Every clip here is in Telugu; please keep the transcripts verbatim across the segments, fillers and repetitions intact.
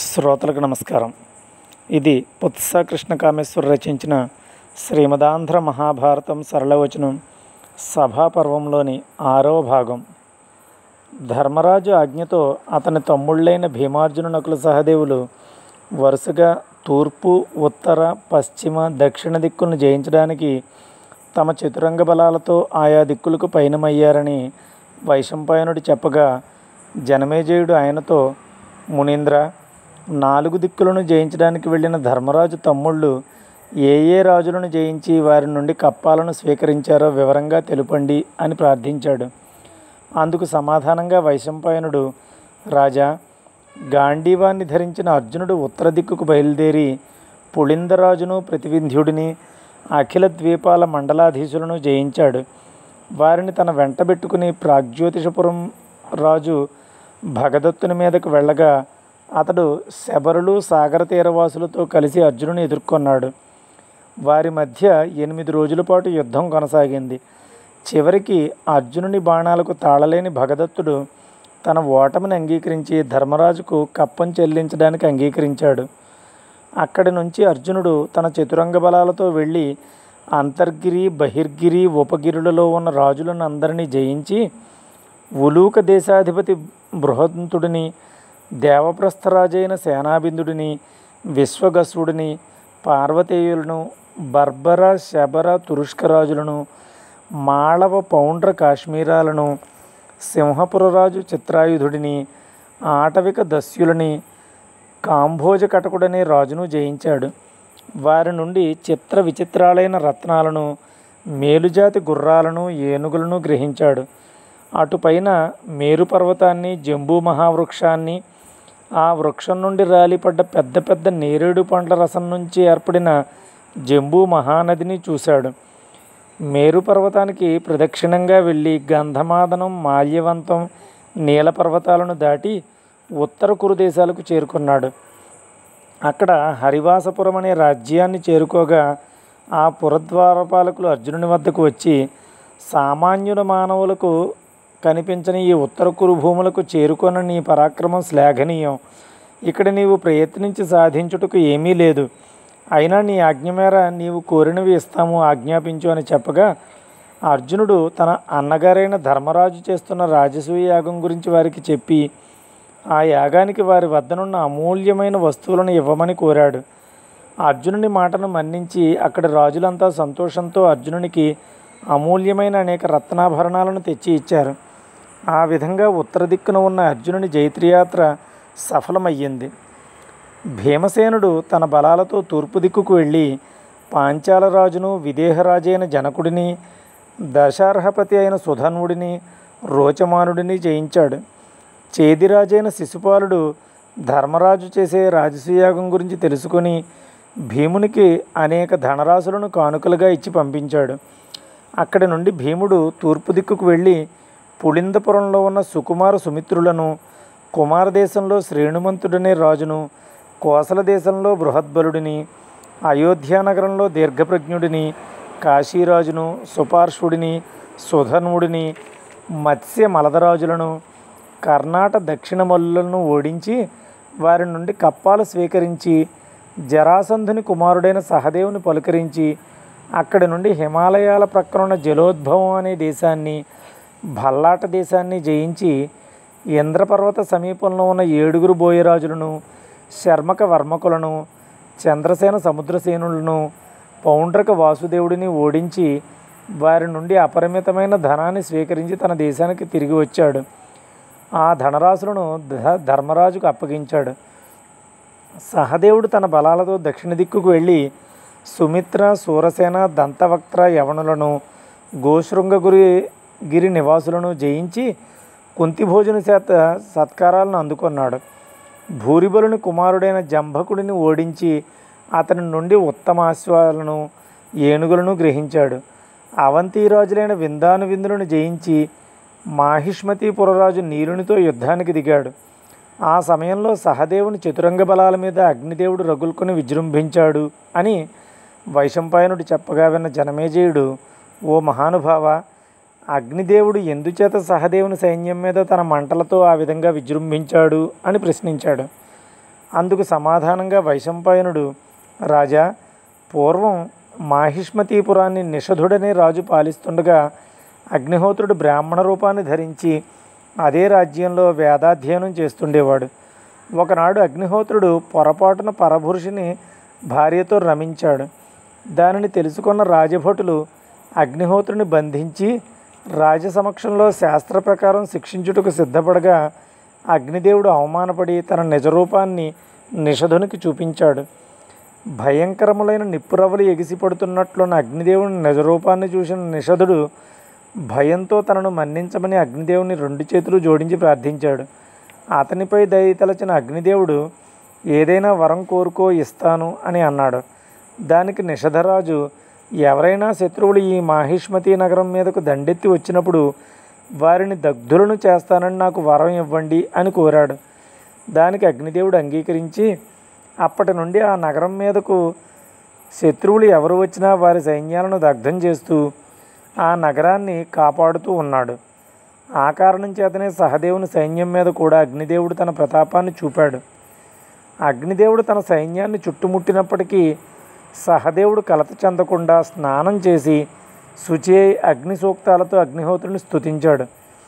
శ్రోతలకు నమస్కారం. ఇది పుత్స కృష్ణ కామేశ్వర్ రచించిన శ్రీమదాంధ్ర మహాభారతం సరళవచనం సభాపర్వంలోని ఆరవ భాగం. ధర్మరాజు ఆజ్ఞతో అతని తమ్ముళ్ళైన భీమార్జున నకుల సహదేవులు వరుసగా తూర్పు, ఉత్తర, పశ్చిమ, దక్షిణ దిక్కులను జయించడానికి తమ చతురంగ బలాలతో ఆయా దిక్కులకు పయనమయ్యారని వైశంపాయనుడు చెప్పగా, జనమేజయుడు ఆయనతో, మునీంద్ర, నాలుగు దిక్కులను జయించడానికి వెళ్ళిన ధర్మరాజు తమ్ముళ్ళు ఏ ఏ రాజులను జయించి వారి నుండి కప్పాలను స్వీకరించారో వివరంగా తెలుపండి అని ప్రార్థించాడు. అందుకు సమాధానంగా వైశంపాయనుడు, రాజా, గాంధీవాన్ని ధరించిన అర్జునుడు ఉత్తర దిక్కుకు బయలుదేరి పుళిందరాజును, ప్రతివింధ్యుడిని, అఖిల ద్వీపాల మండలాధీశులను జయించాడు. వారిని తన వెంటబెట్టుకుని ప్రాగ్జ్యోతిషపురం రాజు భగదత్తుని మీదకు వెళ్ళగా అతడు శబరులు, సాగర తీరవాసులతో కలిసి అర్జునుని ఎదుర్కొన్నాడు. వారి మధ్య ఎనిమిది రోజుల పాటు యుద్ధం కొనసాగింది. చివరికి అర్జునుని బాణాలకు తాళలేని భగదత్తుడు తన ఓటమిని అంగీకరించి ధర్మరాజుకు కప్పం చెల్లించడానికి అంగీకరించాడు. అక్కడి నుంచి అర్జునుడు తన చతురంగ బలాలతో వెళ్ళి అంతర్గిరి, బహిర్గిరి, ఉపగిరులలో ఉన్న రాజులను అందరినీ జయించి ఉలూక దేశాధిపతి బృహంతుడిని, దేవప్రస్థరాజైన సేనాబిందుడిని, విశ్వగస్వుడిని, పార్వతేయులను, బర్బర, శబర, తురుష్కరాజులను, మాళవ, పౌండ్ర, కాశ్మీరాలను, సింహపురరాజు చిత్రాయుధుడిని, ఆటవిక దస్యులని, కాంభోజ కటకుడనే రాజును జయించాడు. వారి నుండి చిత్ర విచిత్రాలైన రత్నాలను, మేలుజాతి గుర్రాలను, ఏనుగులను గ్రహించాడు. అటుపైన మేరు పర్వతాన్ని, జంబూ మహావృక్షాన్ని, ఆ వృక్షం నుండి రాలిపడ్డ పెద్ద పెద్ద నేరేడు పండ్ల రసం నుంచి ఏర్పడిన జంబూ మహానదిని చూశాడు. మేరు పర్వతానికి ప్రదక్షిణంగా వెళ్ళి గంధమాదనం, మాల్యవంతం, నీల పర్వతాలను దాటి ఉత్తర కురు దేశాలకు చేరుకున్నాడు. అక్కడ హరివాసపురం అనే రాజ్యాన్ని చేరుకోగా ఆ పురద్వారపాలకులు అర్జునుని వద్దకు వచ్చి, సామాన్యుల మానవులకు కనిపించని ఈ ఉత్తర కురు భూములకు చేరుకొన్న నీ పరాక్రమం శ్లాఘనీయం. ఇక్కడ నీవు ప్రయత్నించి సాధించుటకు ఏమీ లేదు. అయినా నీ ఆజ్ఞ మేర నీవు కోరినవి ఇస్తాము, ఆజ్ఞాపించు అని చెప్పగా, అర్జునుడు తన అన్నగారైన ధర్మరాజు చేస్తున్న రాజసూయ యాగం గురించి వారికి చెప్పి ఆ యాగానికి వారి వద్దనున్న అమూల్యమైన వస్తువులను ఇవ్వమని కోరాడు. అర్జునుని మాటను మన్నించి అక్కడి రాజులంతా సంతోషంతో అర్జునునికి అమూల్యమైన అనేక రత్నాభరణాలను తెచ్చి ఇచ్చారు. ఆ విధంగా ఉత్తర దిక్కున ఉన్న అర్జునుని జైత్రయాత్ర సఫలమయ్యింది. భీమసేనుడు తన బలాలతో తూర్పు దిక్కుకు వెళ్ళి పాంచాల రాజును, విదేహరాజైన జనకుడిని, దశార్హపతి అయిన సుధన్వుడిని, రోచమానుడిని జయించాడు. చేదిరాజైన శిశుపాలుడు ధర్మరాజు చేసే రాజసూయాగం గురించి తెలుసుకొని భీమునికి అనేక ధనరాశులను కానుకలుగా ఇచ్చి పంపించాడు. అక్కడి నుండి భీముడు తూర్పు దిక్కుకు వెళ్ళి పుళిందపురంలో ఉన్న సుకుమార సుమిత్రులను, కుమార దేశంలో శ్రేణుమంతుడనే రాజును, కోసల దేశంలో బృహద్బలుడిని, అయోధ్యానగరంలో దీర్ఘప్రజ్ఞుడిని, కాశీరాజును, సుపార్శ్వుడిని, సుధన్వుడిని, మత్స్య మలదరాజులను, కర్ణాట దక్షిణ మల్లులను ఓడించి వారి నుండి కప్పాలు స్వీకరించి జరాసంధుని కుమారుడైన సహదేవుని పలుకరించి అక్కడి నుండి హిమాలయాల ప్రక్కనున్న జలోద్భవం అనే దేశాన్ని, భల్లాట దేశాన్ని జయించి ఇంద్రపర్వత సమీపంలో ఉన్న ఏడుగురు బోయరాజులను, శర్మక వర్మకులను, చంద్రసేన సముద్రసేనులను, పౌండ్రక వాసుదేవుడిని ఓడించి వారి నుండి అపరిమితమైన ధనాన్ని స్వీకరించి తన దేశానికి తిరిగి వచ్చాడు. ఆ ధనరాశులను ధర్మరాజుకు అప్పగించాడు. సహదేవుడు తన బలాలతో దక్షిణ దిక్కుకు వెళ్ళి సుమిత్ర, సూరసేన, దంతవక్త్ర యవనులను, గోశృంగగురి గిరి నివాసులను జయించి కుంతిభోజుని చేత సత్కారాలను అందుకున్నాడు. భూరిబలుని కుమారుడైన జంభకుడిని ఓడించి అతని నుండి ఉత్తమాశ్వాలను, ఏనుగులను గ్రహించాడు. అవంతిరాజులైన విందాను విందులను జయించి మాహిష్మతీపురరాజు నీలునితో యుద్ధానికి దిగాడు. ఆ సమయంలో సహదేవుని చతురంగ బలాల మీద అగ్నిదేవుడు రగులుకొని విజృంభించాడు అని వైశంపాయనుడు చెప్పగా విన్న జనమేజయుడు, ఓ మహానుభావ, అగ్నిదేవుడు ఎందుచేత సహదేవుని సైన్యం మీద తన మంటలతో ఆ విధంగా విజృంభించాడు అని ప్రశ్నించాడు. అందుకు సమాధానంగా వైశంపాయనుడు, రాజా, పూర్వం మాహిష్మతీపురాన్ని నిషధుడనే రాజు పాలిస్తుండగా అగ్నిహోత్రుడు బ్రాహ్మణ రూపాన్ని ధరించి అదే రాజ్యంలో వేదాధ్యయనం చేస్తుండేవాడు. ఒకనాడు అగ్నిహోత్రుడు పొరపాటున పరపురుషుని భార్యతో రమించాడు. దానిని తెలుసుకున్న రాజభటులు అగ్నిహోత్రుని బంధించి రాజసమక్షంలో శాస్త్ర ప్రకారం శిక్షించుటకు సిద్ధపడగా అగ్నిదేవుడు అవమానపడి తన నిజరూపాన్ని నిషధునికి చూపించాడు. భయంకరములైన నిప్పురవ్వలు ఎగిసిపడుతున్నట్లున్న అగ్నిదేవుని నిజరూపాన్ని చూసిన నిషధుడు భయంతో తనను మన్నించమని అగ్నిదేవుని రెండు చేతులు జోడించి ప్రార్థించాడు. అతనిపై దయ తలచిన అగ్నిదేవుడు, ఏదైనా వరం కోరుకో ఇస్తాను అని అన్నాడు. దానికి నిషధరాజు, ఎవరైనా శత్రువులు ఈ మాహిష్మతి నగరం మీదకు దండెత్తి వచ్చినప్పుడు వారిని దగ్ధులను చేస్తానని నాకు వరం ఇవ్వండి అని కోరాడు. దానికి అగ్నిదేవుడు అంగీకరించి అప్పటి నుండి ఆ నగరం మీదకు శత్రువులు ఎవరు వచ్చినా వారి సైన్యాలను దగ్ధం చేస్తూ ఆ నగరాన్ని కాపాడుతూ ఉన్నాడు. ఆ కారణం చేతనే సహదేవుని సైన్యం మీద కూడా అగ్నిదేవుడు తన ప్రతాపాన్ని చూపాడు. అగ్నిదేవుడు తన సైన్యాన్ని చుట్టుముట్టినప్పటికీ సహదేవుడు కలత చెందకుండా స్నానం చేసి శుచి అయి అగ్ని సూక్తాలతో అగ్నిహోత్రుని స్తుతించాడు.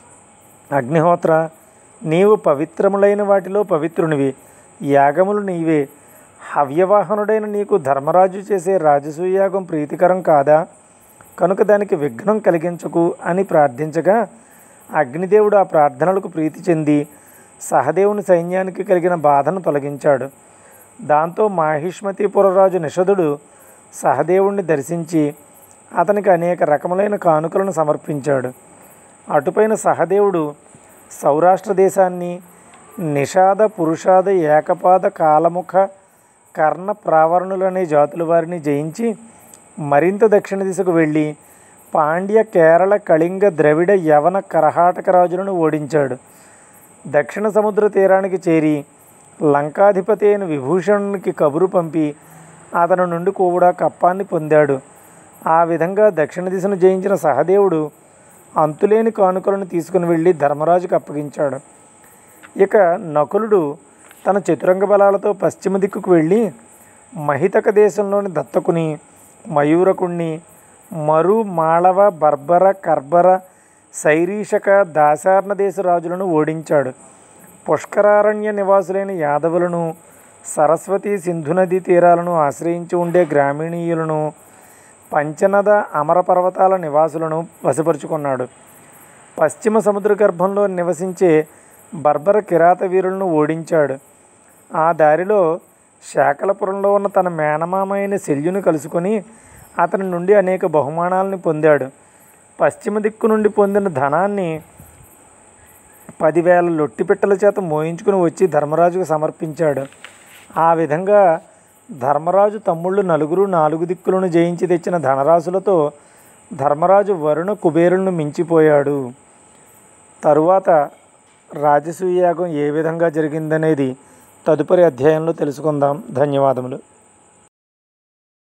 అగ్నిహోత్ర, నీవు పవిత్రములైన వాటిలో పవిత్రునివి, యాగములు నీవే. హవ్యవాహనుడైన నీకు ధర్మరాజు చేసే రాజసూయాగం ప్రీతికరం కాదా? కనుక దానికి విఘ్నం కలిగించకు అని ప్రార్థించగా అగ్నిదేవుడు ఆ ప్రార్థనలకు ప్రీతి చెంది సహదేవుని సైన్యానికి కలిగిన బాధను తొలగించాడు. దాంతో మాహిష్మతిపురరాజు నిషధుడు సహదేవుణ్ణి దర్శించి అతనికి అనేక రకములైన కానుకలను సమర్పించాడు. అటుపైన సహదేవుడు సౌరాష్ట్ర దేశాన్ని, నిషాద, పురుషాద, ఏకపాద, కాలముఖ, కర్ణ, ప్రావరణులనే జాతుల వారిని జయించి మరింత దక్షిణ దిశకు వెళ్ళి పాండ్య, కేరళ, కళింగ, ద్రవిడ, యవన, కరహాటక రాజులను ఓడించాడు. దక్షిణ సముద్ర తీరానికి చేరి లంకాధిపతి అయిన విభూషణునికి కబురు పంపి అతని నుండి కూడా కప్పాన్ని పొందాడు. ఆ విధంగా దక్షిణ దిశను జయించిన సహదేవుడు అంతులేని కానుకలను తీసుకుని వెళ్ళి ధర్మరాజుకు అప్పగించాడు. ఇక నకులుడు తన చతురంగ బలాలతో పశ్చిమ దిక్కుకు వెళ్ళి మహితక దేశంలోని దత్తకుని, మయూరకుణ్ణి, మరు, మాళవ, బర్బర, కర్బర, శైరీషక, దాశార్ణ దేశ రాజులను ఓడించాడు. పుష్కరారణ్య నివాసులైన యాదవులను, సరస్వతి, సింధు నదీ తీరాలను ఆశ్రయించి ఉండే గ్రామీణీయులను, పంచనద, అమర పర్వతాల నివాసులను వశపరుచుకున్నాడు. పశ్చిమ సముద్ర గర్భంలో నివసించే బర్బర కిరాత వీరులను ఓడించాడు. ఆ దారిలో శాకలపురంలో ఉన్న తన మేనమామ అయిన శల్యుని కలుసుకొని అతని నుండి అనేక బహుమానాలను పొందాడు. పశ్చిమ దిక్కు నుండి పొందిన ధనాన్ని పదివేల లొట్టిపిట్టల చేత మోయించుకుని వచ్చి ధర్మరాజుకు సమర్పించాడు. ఆ విధంగా ధర్మరాజు తమ్ముళ్ళు నలుగురు నాలుగు దిక్కులను జయించి తెచ్చిన ధనరాశులతో ధర్మరాజు వరుణ కుబేరులను మించిపోయాడు. తరువాత రాజసూయాగం ఏ విధంగా జరిగిందనేది తదుపరి అధ్యాయంలో తెలుసుకుందాం. ధన్యవాదములు.